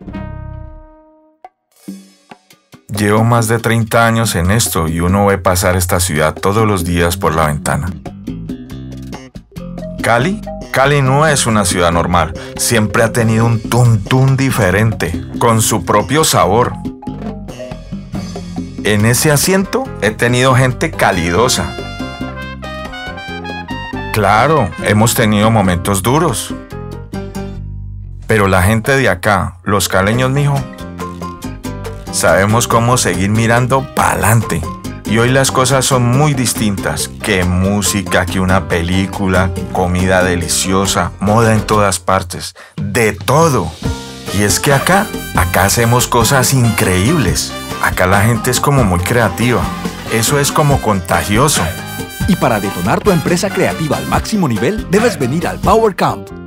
Llevo más de 30 años en esto y uno ve pasar esta ciudad todos los días por la ventana. Cali no es una ciudad normal. Siempre ha tenido un tuntún diferente, con su propio sabor. En ese asiento he tenido gente calidosa. Claro, hemos tenido momentos duros. Pero la gente de acá, los caleños, mijo, sabemos cómo seguir mirando pa'lante. Y hoy las cosas son muy distintas. Que música, que una película, comida deliciosa, moda en todas partes. De todo. Y es que acá hacemos cosas increíbles. Acá la gente es como muy creativa. Eso es como contagioso. Y para detonar tu empresa creativa al máximo nivel, debes venir al Power Camp.